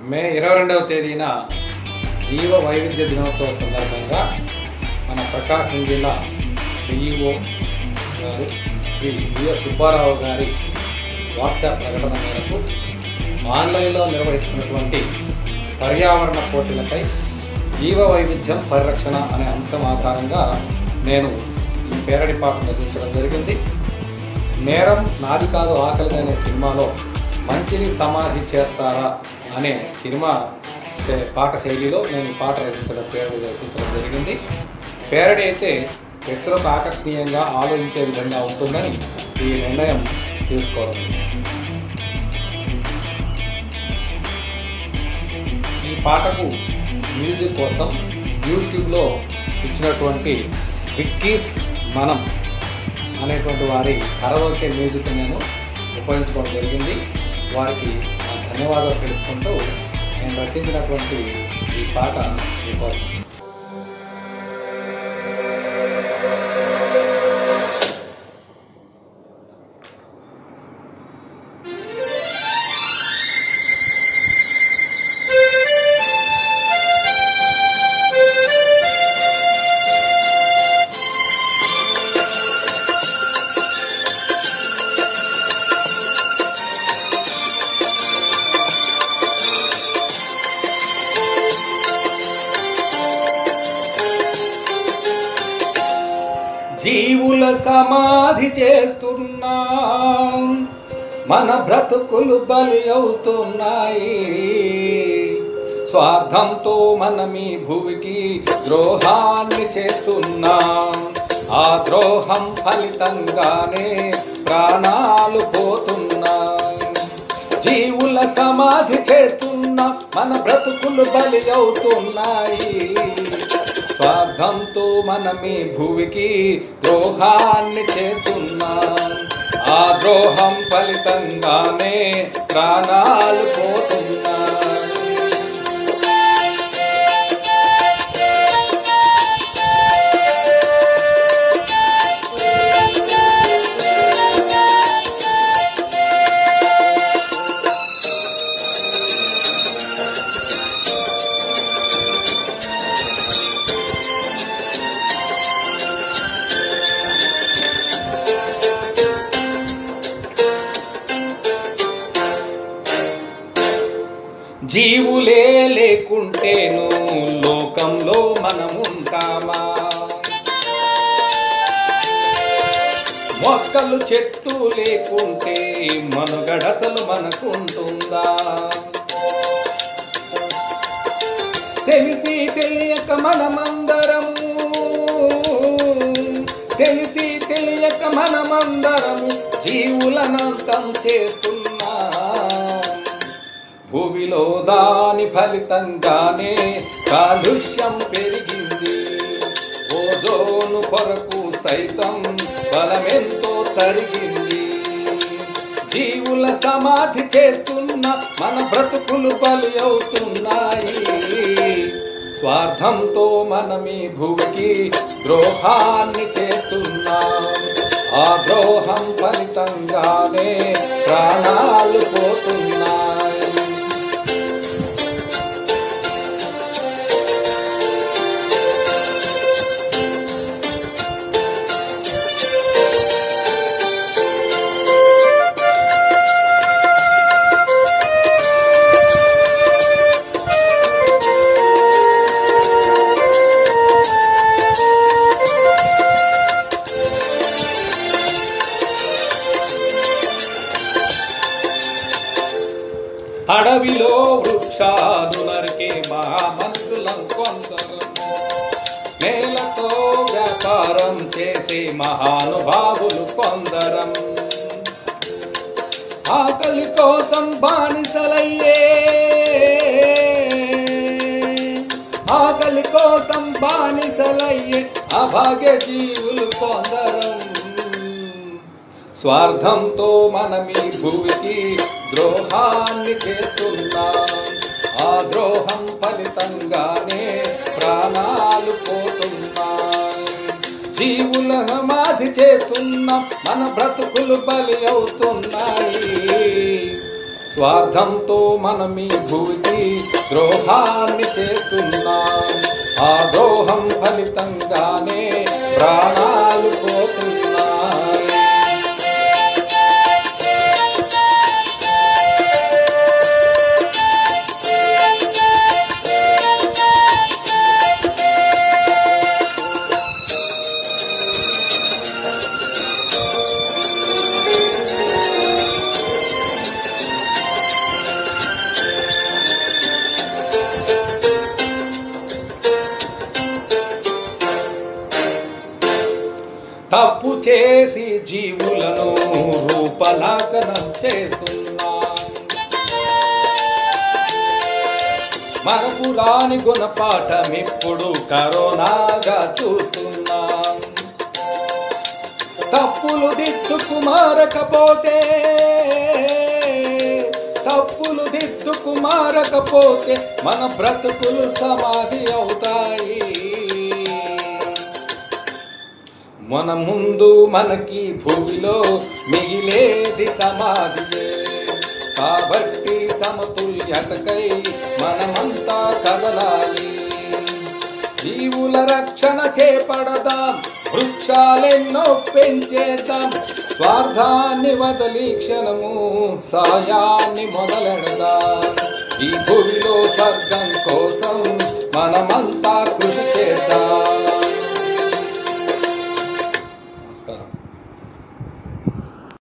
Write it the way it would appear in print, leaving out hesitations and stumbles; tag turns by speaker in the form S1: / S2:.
S1: మే 22వ తేదీన జీవ వైవిధ్య దినోత్సవ సందర్భంగా మన ప్రకాశం జిల్లా డిఈఓ గారు శ్రీ బిఎస్ సుబ్బారావు గారి వాట్సాప్ ప్రకటన మేరకు ఆన్లైన్లో నిర్వహిస్తున్నటువంటి పర్యావరణ పోటీలపై జీవ వైవిధ్యం పరిరక్షణ అనే అంశం ఆధారంగా నేను ఈ పేరడి పాటను రచించడం జరిగింది. నేరం నాది కాదు ఆకలి అనే సినిమాలో మంచిని సమాధి చేస్తారా అనే సినిమా పాట శైలిలో నేను ఈ పాట రచించడం జరిగింది. పేరడి అయితే వ్యక్తులకు ఆకర్షణీయంగా ఆలోచించే విధంగా ఉంటుందని ఈ నిర్ణయం తీసుకోవడం. ఈ పాటకు మ్యూజిక్ కోసం యూట్యూబ్లో ఇచ్చినటువంటి విక్కీస్ మనం అనేటువంటి వారి కరావోకే మ్యూజిక్ నేను ఉపయోగించుకోవడం జరిగింది. వారికి ధన్యవాదాలు తెలుపుకుంటూ నేను రచించినటువంటి ఈ పాట మీకోసం. జీవుల సమాధి చేస్తున్నా మన బ్రతుకులు బలి అవుతున్నాయి. స్వార్థంతో మనమీ భూమికి ద్రోహాన్ని చేస్తున్నాం. ఆ ద్రోహం ఫలితంగానే ప్రాణాలు పోతున్నాయి. జీవుల సమాధి చేస్తున్నా మన బ్రతుకులు బలి అవుతున్నాయి. స్వార్థంతో మనమీ భూమికి ద్రోహాన్ని చేస్తున్నాం. ఆ ద్రోహం ఫలితంగానే ప్రాణాలు పోతున్నాయి. జీవులే లేకుంటేను లోకంలో మనముంటామా? మొక్కలు చెట్లు లేకుంటే మనుగడసలు మనకుంటుందా? తెలిసి తెలియక మనమందరము జీవులనంతం చేస్తున్నా. భూమిలో దాని ఫలితంగానే కాలుష్యం పెరిగింది. ఓజోను కొరకు సైతం బలమెంతో తరిగింది. జీవుల సమాధి చేస్తున్న మన బ్రతుకులు బలి అవుతున్నాయి. స్వార్థంతో మనమీ భూమికి ద్రోహాన్ని చేస్తున్నాం. ఆ ద్రోహం ఫలితంగానే ప్రాణాలు పోతున్నాయి. అడవిలో వృక్షాలు నరికే మహామనుషులం కొందరు, నేలతో వ్యాపారం చేసే మహానుభావులు కొందరం, ఆకలి కోసం బానిసలయ్యే అభాగ్య జీవులు కొందరం. స్వార్థంతో మనమీ భూమికి ద్రోహాన్ని చేస్తున్నాం. ఆ ద్రోహం ఫలితంగానే ప్రాణాలు పోతున్నాయి. జీవుల సమాధి చేస్తున్నాం మన బ్రతుకులు బలి అవుతున్నాయి. స్వార్థంతో మనం ఈ భూమికి ద్రోహాన్ని చేస్తున్నాం. ఆ ద్రోహం ఫలితంగానే ప్రాణాలు పోతున్నాయి. తప్పు చేసి జీవులను రూపనాశనం చేస్తున్నాం. మనకు రాని గుణపాఠం ఇప్పుడు కరోనాగా చూస్తున్నాం. తప్పులు దిద్దుకు మారకపోతే మన బ్రతుకులు సమాధి అవుతాయి. మన ముందు మనకి భూమిలో మిగిలేది సమాధియే. కాబట్టి సమతుల్యతకై మనమంతా కదలాలి. జీవుల రక్షణ చేపడదాం, వృక్షాలెన్నో పెంచేద్దాం. స్వార్థాన్ని వదిలి క్షణము సాయాన్ని మొదలెడదాం. ఈ భూమిలో స్వర్గం కోసం మనమంతా కృషి చేద్దాం.